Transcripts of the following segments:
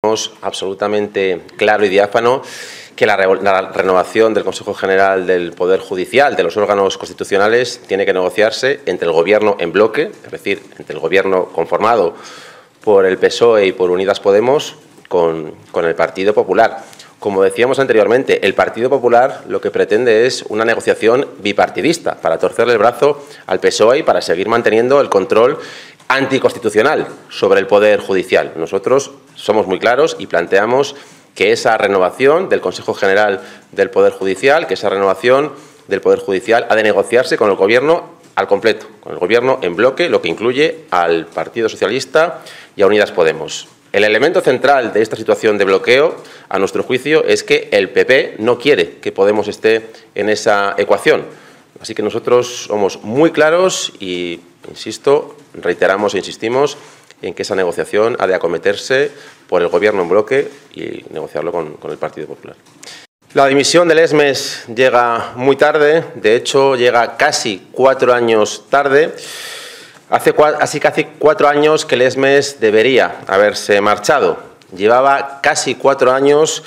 tenemos absolutamente claro y diáfano que la renovación del Consejo General del Poder Judicial, de los órganos constitucionales, tiene que negociarse entre el Gobierno en bloque, es decir, entre el Gobierno conformado por el PSOE y por Unidas Podemos con el Partido Popular. Como decíamos anteriormente, el Partido Popular lo que pretende es una negociación bipartidista para torcerle el brazo al PSOE y para seguir manteniendo el control anticonstitucional sobre el Poder Judicial. Nosotros somos muy claros y planteamos que esa renovación del Consejo General del Poder Judicial, que esa renovación del Poder Judicial ha de negociarse con el Gobierno al completo, con el Gobierno en bloque, lo que incluye al Partido Socialista y a Unidas Podemos. El elemento central de esta situación de bloqueo, a nuestro juicio, es que el PP no quiere que Podemos esté en esa ecuación. Así que nosotros somos muy claros y, insisto, reiteramos e insistimos en que esa negociación ha de acometerse por el Gobierno en bloque y negociarlo con el Partido Popular. La dimisión del ESMES llega muy tarde, de hecho llega casi 4 años tarde. Hace casi 4 años que el ESMES debería haberse marchado. Llevaba casi 4 años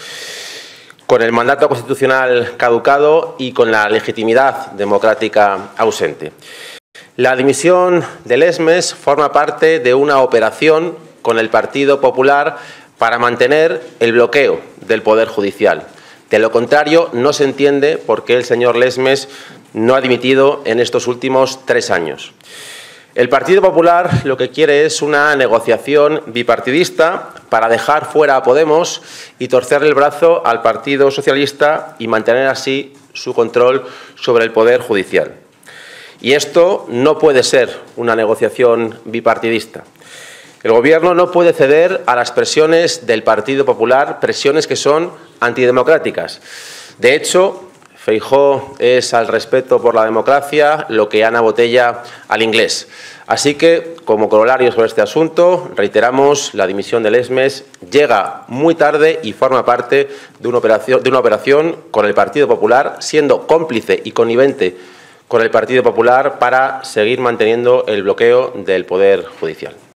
con el mandato constitucional caducado y con la legitimidad democrática ausente. La dimisión del ESMES forma parte de una operación con el Partido Popular para mantener el bloqueo del Poder Judicial. De lo contrario, no se entiende por qué el señor Lesmes no ha dimitido en estos últimos 3 años. El Partido Popular lo que quiere es una negociación bipartidista para dejar fuera a Podemos y torcerle el brazo al Partido Socialista y mantener así su control sobre el Poder Judicial. Y esto no puede ser una negociación bipartidista. El Gobierno no puede ceder a las presiones del Partido Popular, presiones que son antidemocráticas. De hecho, Feijóo es al respeto por la democracia lo que Ana Botella al inglés. Así que, como corolario sobre este asunto, reiteramos, la dimisión del ESMES llega muy tarde y forma parte de una operación con el Partido Popular, siendo cómplice y connivente con el Partido Popular para seguir manteniendo el bloqueo del Poder Judicial.